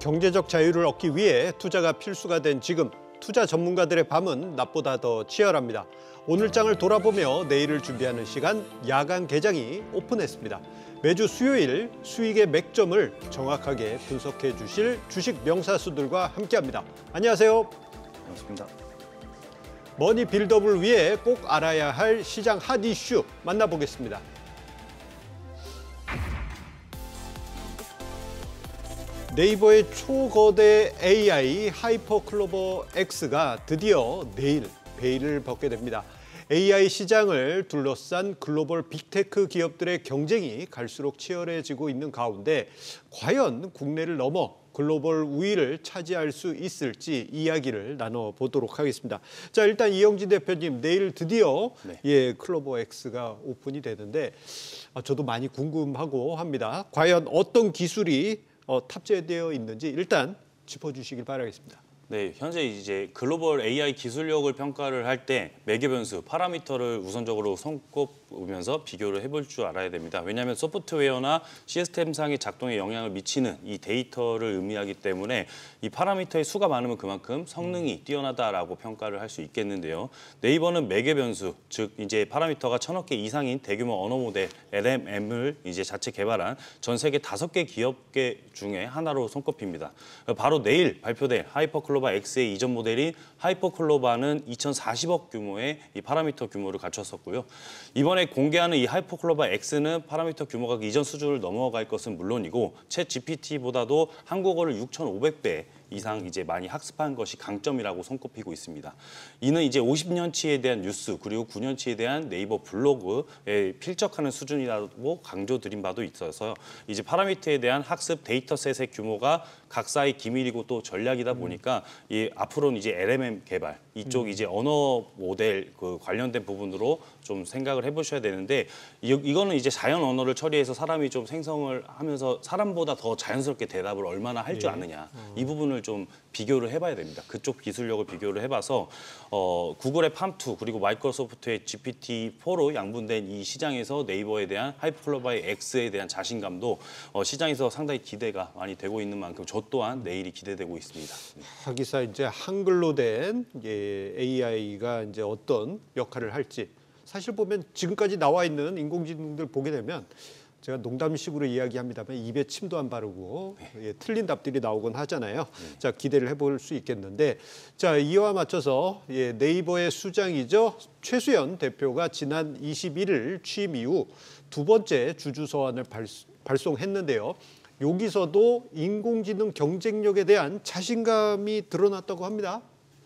경제적 자유를 얻기 위해 투자가 필수가 된 지금, 투자 전문가들의 밤은 낮보다 더 치열합니다. 오늘 장을 돌아보며 내일을 준비하는 시간, 야간 개장이 오픈했습니다. 매주 수요일 수익의 맥점을 정확하게 분석해 주실 주식 명사수들과 함께합니다. 안녕하세요. 반갑습니다. 머니 빌드업을 위해 꼭 알아야 할 시장 핫 이슈 만나보겠습니다. 네이버의 초거대 AI 하이퍼클로버 X가 드디어 내일 베일을 벗게 됩니다. AI 시장을 둘러싼 글로벌 빅테크 기업들의 경쟁이 갈수록 치열해지고 있는 가운데 과연 국내를 넘어 글로벌 우위를 차지할 수 있을지 이야기를 나눠보도록 하겠습니다. 자, 일단 이영진 대표님, 내일 드디어 클로버 X가 오픈이 되는데 저도 많이 궁금하고 합니다. 과연 어떤 기술이 탑재되어 있는지 일단 짚어주시길 바라겠습니다. 네, 현재 이제 글로벌 AI 기술력을 평가를 할 때 매개 변수, 파라미터를 우선적으로 손꼽으면서 비교를 해볼 줄 알아야 됩니다. 왜냐하면 소프트웨어나 시스템상의 작동에 영향을 미치는 이 데이터를 의미하기 때문에 이 파라미터의 수가 많으면 그만큼 성능이 뛰어나다라고 평가를 할 수 있겠는데요. 네이버는 매개 변수, 즉 이제 파라미터가 1000억 개 이상인 대규모 언어 모델 LMM을 이제 자체 개발한 전 세계 5개 기업계 중에 하나로 손꼽힙니다. 바로 내일 발표될 하이퍼클로버 X의 이전 모델인 하이퍼클로바는 2040억 규모의 이 파라미터 규모를 갖췄었고요. 이번에 공개하는 이 하이퍼클로바 X는 파라미터 규모가 이전 수준을 넘어갈 것은 물론이고 챗 GPT보다도 한국어를 6,500배 이상 이제 많이 학습한 것이 강점이라고 손꼽히고 있습니다. 이는 이제 50년치에 대한 뉴스 그리고 9년치에 대한 네이버 블로그에 필적하는 수준이라고 강조드린 바도 있어서 이제 파라미터에 대한 학습 데이터셋의 규모가 각사의 기밀이고 또 전략이다 보니까 이 앞으로는 이제 LMM 개발 이쪽 이제 언어 모델 그 관련된 부분으로 좀 생각을 해보셔야 되는데 이거는 이제 자연 언어를 처리해서 사람이 좀 생성을 하면서 사람보다 더 자연스럽게 대답을 얼마나 할 줄 아느냐 이 부분을 좀 비교를 해봐야 됩니다. 그쪽 기술력을 비교를 해봐서 구글의 팜2 그리고 마이크로소프트의 GPT-4로 양분된 이 시장에서 네이버에 대한 하이퍼클로바의 X에 대한 자신감도 시장에서 상당히 기대가 많이 되고 있는 만큼 저 또한 내일이 기대되고 있습니다. 하기사 이제 한글로 된 AI가 이제 어떤 역할을 할지 사실 보면 지금까지 나와 있는 인공지능들 보게 되면 제가 농담식으로 이야기합니다만 입에 침도 안 바르고 틀린 답들이 나오곤 하잖아요. 자, 기대를 해볼 수 있겠는데 자, 이와 맞춰서 네이버의 수장이죠. 최수연 대표가 지난 21일 취임 이후 두 번째 주주 서한을 발송했는데요. 여기서도 인공지능 경쟁력에 대한 자신감이 드러났다고 합니다.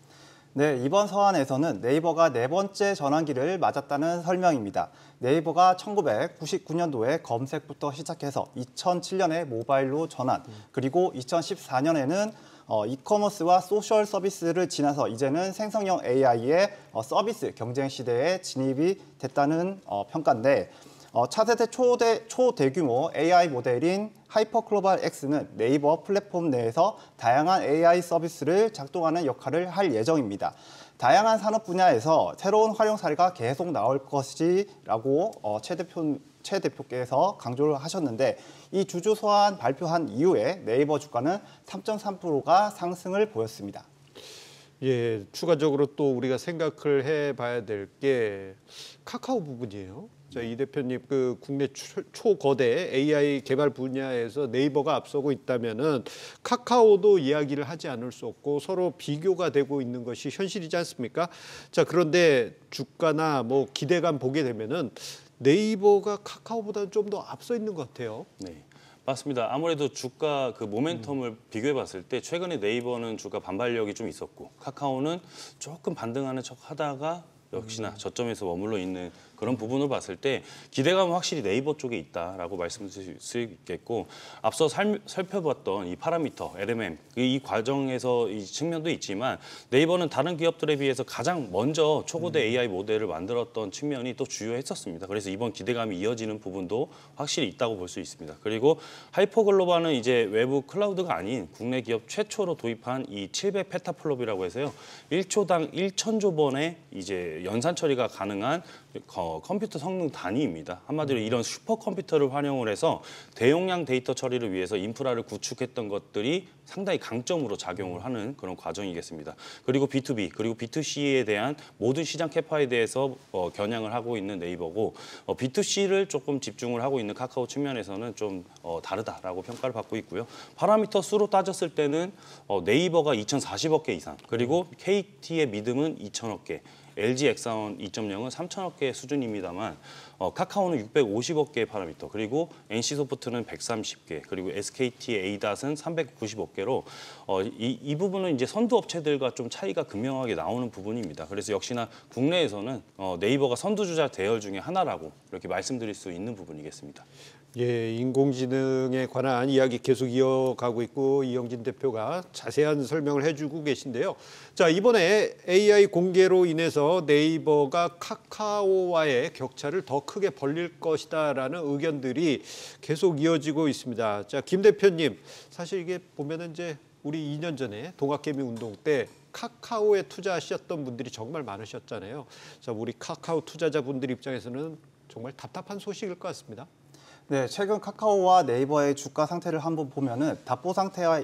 네, 이번 서한에서는 네이버가 네 번째 전환기를 맞았다는 설명입니다. 네이버가 1999년도에 검색부터 시작해서 2007년에 모바일로 전환, 그리고 2014년에는 이커머스와 소셜 서비스를 지나서 이제는 생성형 AI의 서비스 경쟁 시대에 진입이 됐다는 평가인데 차세대 초대규모 AI 모델인 하이퍼클로바 X는 네이버 플랫폼 내에서 다양한 AI 서비스를 작동하는 역할을 할 예정입니다. 다양한 산업 분야에서 새로운 활용 사례가 계속 나올 것이라고 최 대표께서 강조를 하셨는데 이 주주 서한 발표한 이후에 네이버 주가는 3.3%가 상승을 보였습니다. 예, 추가적으로 또 우리가 생각을 해봐야 될 게 카카오 부분이에요. 자, 이 대표님, 그 국내 초거대 AI 개발 분야에서 네이버가 앞서고 있다면은 카카오도 이야기를 하지 않을 수 없고 서로 비교가 되고 있는 것이 현실이지 않습니까? 자, 그런데 주가나 뭐 기대감 보게 되면은 네이버가 카카오보다는 좀 더 앞서 있는 것 같아요. 네. 맞습니다. 아무래도 주가 그 모멘텀을 비교해 봤을 때 최근에 네이버는 주가 반발력이 좀 있었고 카카오는 조금 반등하는 척 하다가 역시나 저점에서 머물러 있는 그런 부분을 봤을 때 기대감은 확실히 네이버 쪽에 있다라고 말씀드릴 수 있겠고 앞서 살펴봤던 이 파라미터, LMM 이 과정에서 이 측면도 있지만 네이버는 다른 기업들에 비해서 가장 먼저 초고대 AI 모델을 만들었던 측면이 또 주요했었습니다. 그래서 이번 기대감이 이어지는 부분도 확실히 있다고 볼 수 있습니다. 그리고 하이퍼글로바는 이제 외부 클라우드가 아닌 국내 기업 최초로 도입한 이 700 페타플롭이라고 해서요. 1초당 1,000조 번의 이제 연산 처리가 가능한 컴퓨터 성능 단위입니다. 한마디로 이런 슈퍼컴퓨터를 활용을 해서 대용량 데이터 처리를 위해서 인프라를 구축했던 것들이 상당히 강점으로 작용을 하는 그런 과정이겠습니다. 그리고 B2B 그리고 B2C에 대한 모든 시장 캐파에 대해서 겨냥을 하고 있는 네이버고 B2C를 조금 집중을 하고 있는 카카오 측면에서는 좀 다르다라고 평가를 받고 있고요. 파라미터 수로 따졌을 때는 네이버가 2,040억 개 이상 그리고 KT의 믿음은 2,000억 개 LG 엑사온 2.0은 3,000억 개 수준입니다만 카카오는 650억 개의 파라미터 그리고 NC소프트는 130개 그리고 SKT의 에이닷은 395개로 이 부분은 이제 선두 업체들과 좀 차이가 극명하게 나오는 부분입니다. 그래서 역시나 국내에서는 네이버가 선두주자 대열 중에 하나라고 이렇게 말씀드릴 수 있는 부분이겠습니다. 예, 인공지능에 관한 이야기 계속 이어가고 있고 이영진 대표가 자세한 설명을 해주고 계신데요. 자, 이번에 AI 공개로 인해서 네이버가 카카오와의 격차를 더 크게 벌릴 것이다라는 의견들이 계속 이어지고 있습니다. 자, 김 대표님, 사실 이게 보면은 이제 우리 2년 전에 동학개미 운동 때 카카오에 투자하셨던 분들이 정말 많으셨잖아요. 자, 우리 카카오 투자자분들 입장에서는 정말 답답한 소식일 것 같습니다. 네, 최근 카카오와 네이버의 주가 상태를 한번 보면은 답보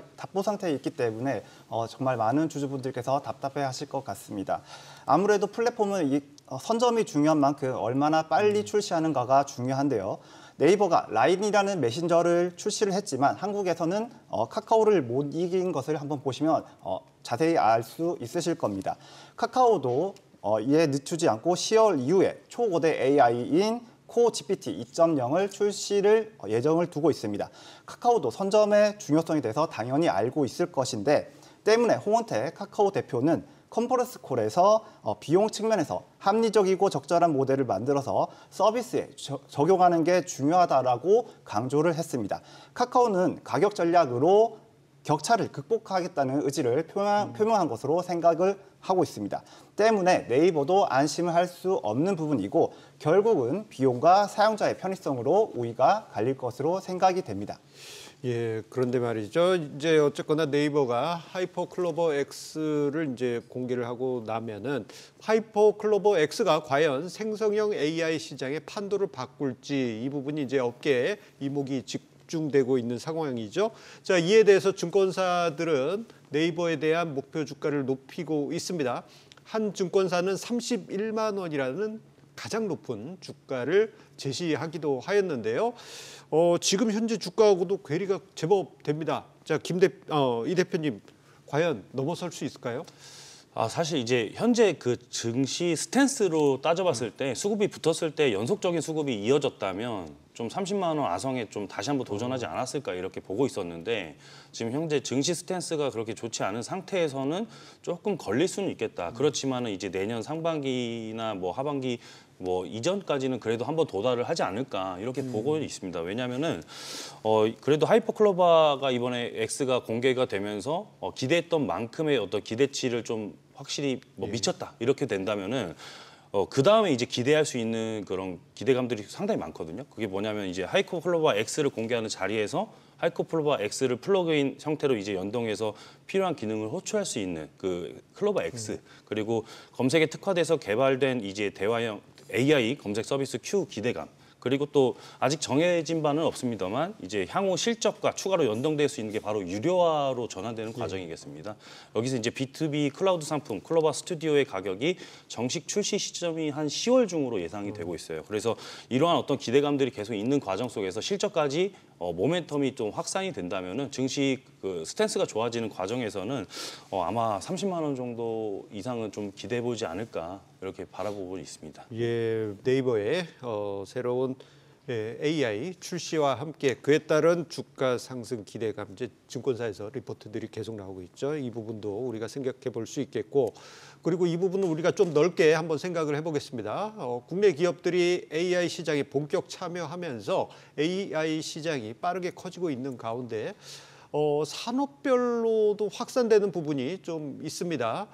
상태에 있기 때문에 정말 많은 주주분들께서 답답해하실 것 같습니다. 아무래도 플랫폼은 선점이 중요한 만큼 얼마나 빨리 출시하는가가 중요한데요. 네이버가 라인이라는 메신저를 출시를 했지만 한국에서는 카카오를 못 이긴 것을 한번 보시면 자세히 알 수 있으실 겁니다. 카카오도 이에 늦추지 않고 10월 이후에 초고대 AI인 코 GPT 2.0을 출시를 예정을 두고 있습니다. 카카오도 선점의 중요성에 대해서 당연히 알고 있을 것인데 때문에 홍원택 카카오 대표는 컨퍼런스 콜에서 비용 측면에서 합리적이고 적절한 모델을 만들어서 서비스에 적용하는 게 중요하다라고 강조를 했습니다. 카카오는 가격 전략으로 격차를 극복하겠다는 의지를 표명한 것으로 생각을 하고 있습니다. 때문에 네이버도 안심을 할 수 없는 부분이고 결국은 비용과 사용자의 편의성으로 우위가 갈릴 것으로 생각이 됩니다. 예, 그런데 말이죠. 이제 어쨌거나 네이버가 하이퍼클로버 X를 이제 공개를 하고 나면은 하이퍼클로버 X가 과연 생성형 AI 시장의 판도를 바꿀지 이 부분이 이제 업계에 이목이 집중되고 있는 상황이죠. 자, 이에 대해서 증권사들은 네이버에 대한 목표 주가를 높이고 있습니다. 한 증권사는 31만 원이라는 가장 높은 주가를 제시하기도 하였는데요. 지금 현재 주가하고도 괴리가 제법 됩니다. 자, 이 대표님, 과연 넘어설 수 있을까요? 사실 이제 현재 그 증시 스탠스로 따져봤을 때 수급이 붙었을 때 연속적인 수급이 이어졌다면 좀 30만 원 아성에 좀 다시 한번 도전하지 않았을까 이렇게 보고 있었는데 지금 현재 증시 스탠스가 그렇게 좋지 않은 상태에서는 조금 걸릴 수는 있겠다. 그렇지만은 이제 내년 상반기나 뭐 하반기 뭐 이전까지는 그래도 한번 도달을 하지 않을까 이렇게 보고 있습니다. 왜냐하면은 그래도 하이퍼클로버가 이번에 X가 공개가 되면서 기대했던 만큼의 어떤 기대치를 좀 확실히 뭐 미쳤다 이렇게 된다면은 그 다음에 이제 기대할 수 있는 그런 기대감들이 상당히 많거든요. 그게 뭐냐면 이제 하이퍼클로버 X를 공개하는 자리에서 하이퍼클로버 X를 플러그인 형태로 이제 연동해서 필요한 기능을 호출할 수 있는 그 클로버 X 그리고 검색에 특화돼서 개발된 이제 대화형 AI 검색 서비스 Q 기대감 그리고 또 아직 정해진 바는 없습니다만 이제 향후 실적과 추가로 연동될 수 있는 게 바로 유료화로 전환되는 과정이겠습니다. 여기서 이제 B2B 클라우드 상품 클로버 스튜디오의 가격이 정식 출시 시점이 한 10월 중으로 예상이 되고 있어요. 그래서 이러한 어떤 기대감들이 계속 있는 과정 속에서 실적까지 모멘텀이 좀 확산이 된다면은 증시 그 스탠스가 좋아지는 과정에서는 아마 30만 원 정도 이상은 좀 기대해 보지 않을까 이렇게 바라보고 있습니다. 예, 네이버의 새로운 AI 출시와 함께 그에 따른 주가 상승 기대감 이제 증권사에서 리포트들이 계속 나오고 있죠. 이 부분도 우리가 생각해 볼 수 있겠고 그리고 이 부분은 우리가 좀 넓게 한번 생각을 해보겠습니다. 국내 기업들이 AI 시장에 본격 참여하면서 AI 시장이 빠르게 커지고 있는 가운데 산업별로도 확산되는 부분이 좀 있습니다.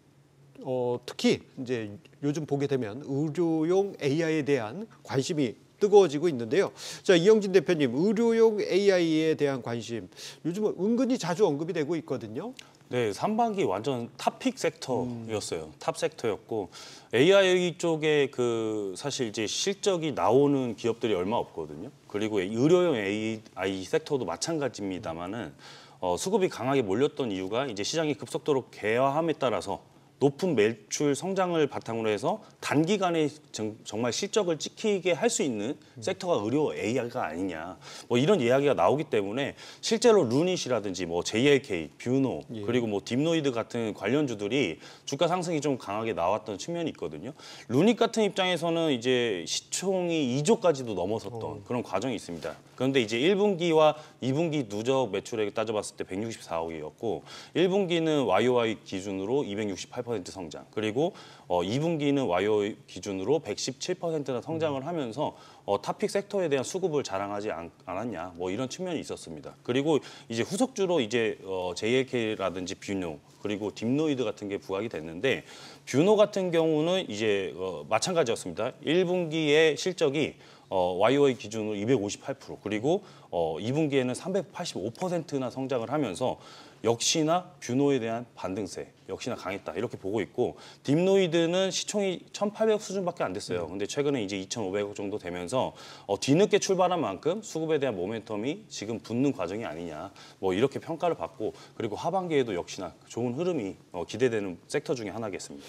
특히 이제 요즘 보게 되면 의료용 AI에 대한 관심이 뜨거워지고 있는데요. 자, 이영진 대표님, 의료용 AI에 대한 관심 요즘은 은근히 자주 언급이 되고 있거든요. 네, 상반기 완전 탑픽 섹터였어요. 탑 섹터였고 AI 쪽에 그 사실 이제 실적이 나오는 기업들이 얼마 없거든요. 그리고 의료용 AI 섹터도 마찬가지입니다만은 수급이 강하게 몰렸던 이유가 이제 시장이 급속도로 개화함에 따라서 높은 매출 성장을 바탕으로 해서 단기간에 정말 실적을 찍히게 할 수 있는 섹터가 의료 AI가 아니냐, 뭐 이런 이야기가 나오기 때문에 실제로 루닛이라든지 뭐 JLK, 뷰노 그리고 뭐 딥노이드 같은 관련주들이 주가 상승이 좀 강하게 나왔던 측면이 있거든요. 루닛 같은 입장에서는 이제 시총이 2조까지도 넘어섰던 그런 과정이 있습니다. 그런데 이제 1분기와 2분기 누적 매출액 따져봤을 때 164억이었고 1분기는 YOY 기준으로 268% 성장, 그리고 2분기는 YOY 기준으로 117%나 성장을 하면서 탑픽 섹터에 대한 수급을 자랑하지 않았냐, 뭐 이런 측면이 있었습니다. 그리고 이제 후속주로 이제 JLK라든지 뷰노 그리고 딥노이드 같은 게 부각이 됐는데, 뷰노 같은 경우는 이제 마찬가지였습니다. 1분기의 실적이 YOY 기준으로 258%, 그리고 2분기에는 385%나 성장을 하면서 역시나 뷰노에 대한 반등세 역시나 강했다, 이렇게 보고 있고, 딥노이드는 시총이 1,800억 수준밖에 안 됐어요. 근데 최근에 이제 2,500억 정도 되면서 뒤늦게 출발한 만큼 수급에 대한 모멘텀이 지금 붙는 과정이 아니냐, 뭐 이렇게 평가를 받고, 그리고 하반기에도 역시나 좋은 흐름이 기대되는 섹터 중에 하나겠습니다.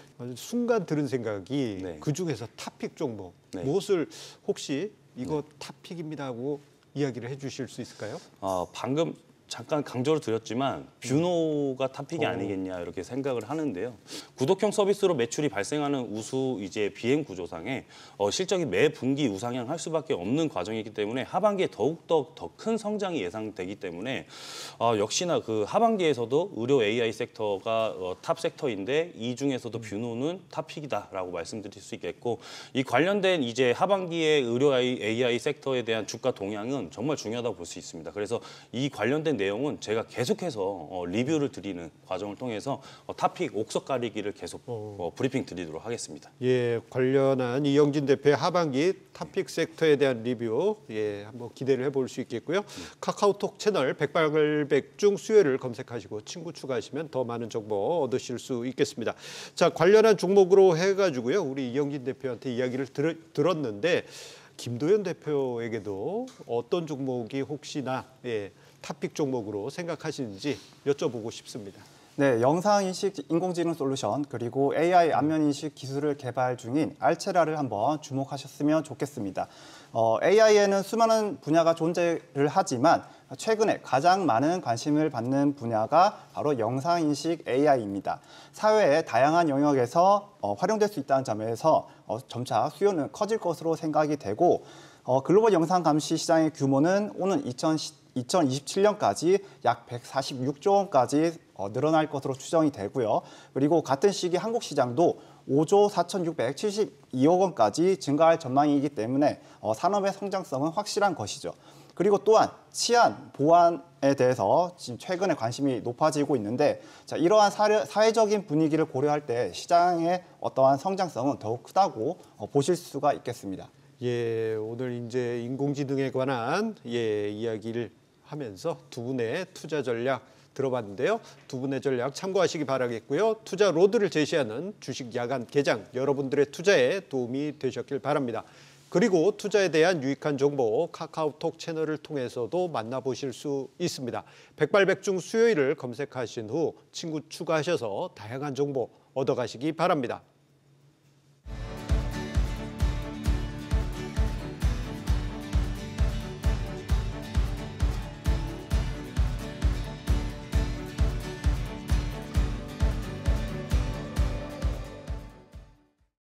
순간 들은 생각이 네. 그중에서 탑픽 종목 네. 무엇을 혹시 이거 탑픽입니다 하고 이야기를 해주실 수 있을까요? 방금 잠깐 강조를 드렸지만 뷰노가 탑픽이 아니겠냐 이렇게 생각을 하는데요. 구독형 서비스로 매출이 발생하는 우수 이제 비행 구조상에 실적이 매 분기 우상향할 수밖에 없는 과정이기 때문에 하반기에 더욱더 더 큰 성장이 예상되기 때문에 역시나 그 하반기에서도 의료 AI 섹터가 탑 섹터인데 이 중에서도 뷰노는 탑픽이다라고 말씀드릴 수 있겠고, 이 관련된 이제 하반기의 의료 AI 섹터에 대한 주가 동향은 정말 중요하다고 볼 수 있습니다. 그래서 이 관련된 내용은 제가 계속해서 리뷰를 드리는 과정을 통해서 탑픽 옥석 가리기를 계속 브리핑 드리도록 하겠습니다. 예, 관련한 이영진 대표의 하반기 탑픽 섹터에 대한 리뷰 한번 기대를 해볼 수 있겠고요. 카카오톡 채널 백발백중 수혜를 검색하시고 친구 추가하시면 더 많은 정보 얻으실 수 있겠습니다. 자, 관련한 종목으로 해가지고요, 우리 이영진 대표한테 이야기를 들었는데 김도현 대표에게도 어떤 종목이 혹시나 탑픽 종목으로 생각하시는지 여쭤보고 싶습니다. 네, 영상인식 인공지능 솔루션 그리고 AI 안면인식 기술을 개발 중인 알체라를 한번 주목하셨으면 좋겠습니다. AI에는 수많은 분야가 존재를 하지만 최근에 가장 많은 관심을 받는 분야가 바로 영상인식 AI입니다. 사회의 다양한 영역에서 활용될 수 있다는 점에서 점차 수요는 커질 것으로 생각이 되고, 글로벌 영상 감시 시장의 규모는 오는 2027년까지 약 146조 원까지 늘어날 것으로 추정이 되고요. 그리고 같은 시기 한국 시장도 5조 4,672억 원까지 증가할 전망이기 때문에 산업의 성장성은 확실한 것이죠. 그리고 또한 치안, 보안에 대해서 지금 최근에 관심이 높아지고 있는데, 자, 이러한 사회적인 분위기를 고려할 때 시장의 어떠한 성장성은 더욱 크다고 보실 수가 있겠습니다. 예, 오늘 이제 인공지능에 관한 이야기를 하면서 두 분의 투자 전략 들어봤는데요. 두 분의 전략 참고하시기 바라겠고요. 투자 로드를 제시하는 주식 야간 개장, 여러분들의 투자에 도움이 되셨길 바랍니다. 그리고 투자에 대한 유익한 정보 카카오톡 채널을 통해서도 만나보실 수 있습니다. 백발백중 수요일을 검색하신 후 친구 추가하셔서 다양한 정보 얻어가시기 바랍니다.